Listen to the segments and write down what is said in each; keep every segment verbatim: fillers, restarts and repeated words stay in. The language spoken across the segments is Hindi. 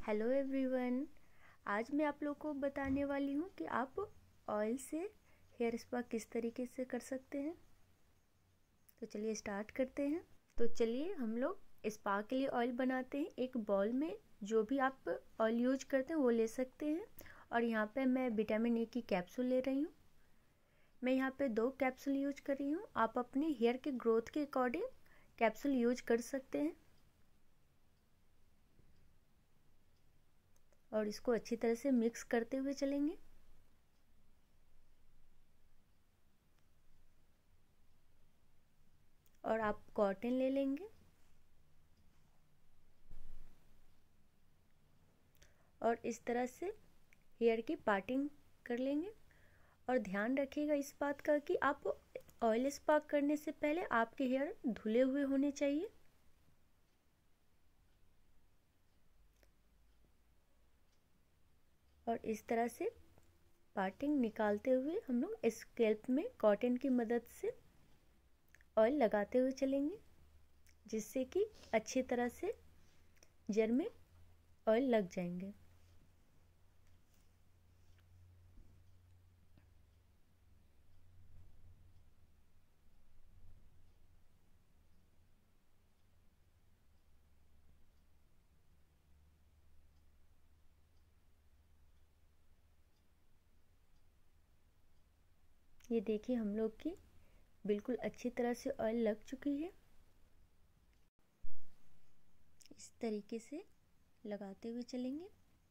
Hello everyone. आज मैं आप लोग को बताने वाली हूँ कि आप ऑयल से हेयर स्पा किस तरीके से कर सकते हैं। तो चलिए स्टार्ट करते हैं। तो चलिए हम लोग स्पा के लिए ऑयल बनाते हैं। एक बाउल में जो भी आप ऑयल यूज करते हैं वो ले सकते हैं। और यहाँ पे मैं विटामिन ए की कैप्सूल ले रही हूँ। मैं यहाँ पे दो कैप्सूल यूज कर रही हूँ। आप अपने हेयर के ग्रोथ के अकॉर्डिंग कैप्सूल यूज कर सकते हैं। और इसको अच्छी तरह से मिक्स करते हुए चलेंगे। और आप कॉटन ले लेंगे और इस तरह से हेयर की पार्टिंग कर लेंगे। और ध्यान रखिएगा इस बात का कि आप ऑयल स्पा करने से पहले आपके हेयर धुले हुए होने चाहिए। और इस तरह से पार्टिंग निकालते हुए हम लोग स्कैल्प में कॉटन की मदद से ऑयल लगाते हुए चलेंगे, जिससे कि अच्छी तरह से जड़ में ऑयल लग जाएंगे। ये देखिए हम लोग की बिल्कुल अच्छी तरह से ऑयल लग चुकी है। इस तरीके से लगाते हुए चलेंगे।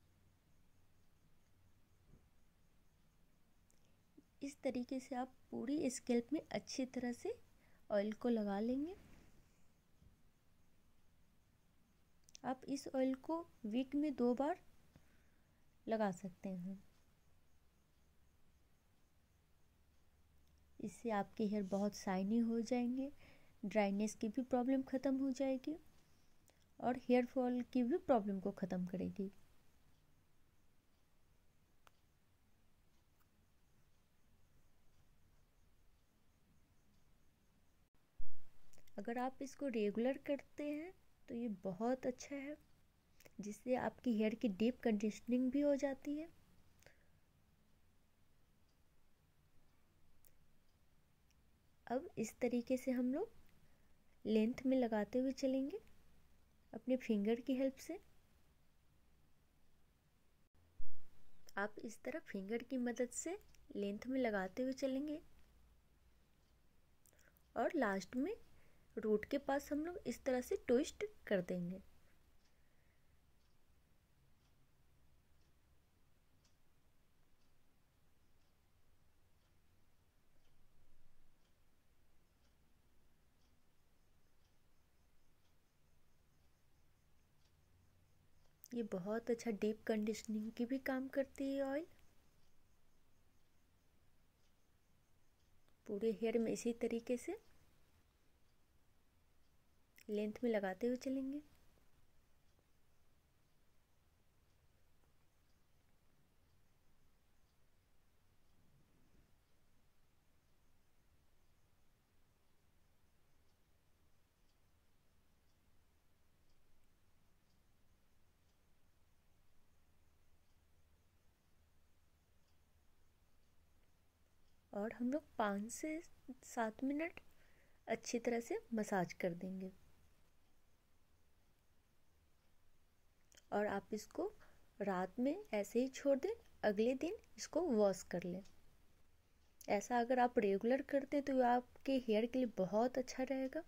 इस तरीके से आप पूरी स्कैल्प में अच्छी तरह से ऑयल को लगा लेंगे। आप इस ऑयल को वीक में दो बार लगा सकते हैं। इससे आपके हेयर बहुत शाइनी हो जाएंगे, ड्राइनेस की भी प्रॉब्लम ख़त्म हो जाएगी और हेयर फॉल की भी प्रॉब्लम को ख़त्म करेगी। अगर आप इसको रेगुलर करते हैं तो ये बहुत अच्छा है, जिससे आपकी हेयर की डीप कंडीशनिंग भी हो जाती है। अब इस तरीके से हम लोग लेंथ में लगाते हुए चलेंगे अपने फिंगर की हेल्प से। आप इस तरह फिंगर की मदद से लेंथ में लगाते हुए चलेंगे और लास्ट में रूट के पास हम लोग इस तरह से ट्विस्ट कर देंगे। ये बहुत अच्छा डीप कंडीशनिंग की भी काम करती है ऑयल। पूरे हेयर में इसी तरीके से लेंथ में लगाते हुए चलेंगे। और हम लोग पाँच से सात मिनट अच्छी तरह से मसाज कर देंगे। और आप इसको रात में ऐसे ही छोड़ दें, अगले दिन इसको वॉश कर लें। ऐसा अगर आप रेगुलर करते हैं तो आपके हेयर के लिए बहुत अच्छा रहेगा।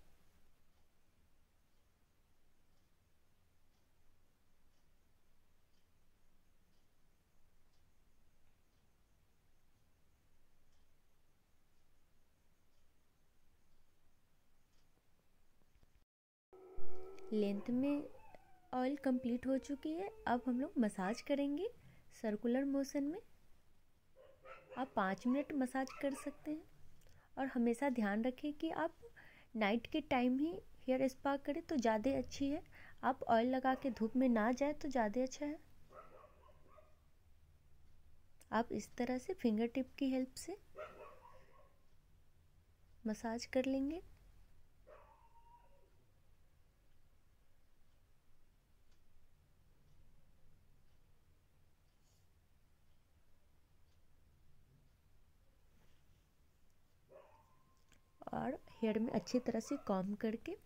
लेंथ में ऑयल कंप्लीट हो चुकी है। अब हम लोग मसाज करेंगे सर्कुलर मोशन में। आप पाँच मिनट मसाज कर सकते हैं। और हमेशा ध्यान रखें कि आप नाइट के टाइम ही हेयर स्पा करें तो ज़्यादा अच्छी है। आप ऑयल लगा के धूप में ना जाए तो ज़्यादा अच्छा है। आप इस तरह से फिंगर टिप की हेल्प से मसाज कर लेंगे। बार हेयर में अच्छी तरह से कॉम्ब करके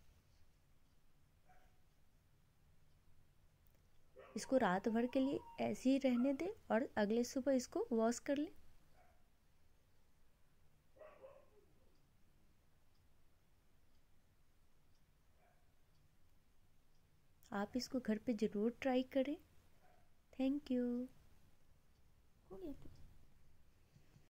इसको रात भर के लिए ऐसे ही रहने दें और अगले सुबह इसको वॉश कर लें। आप इसको घर पे ज़रूर ट्राई करें। Thank you. हो गया।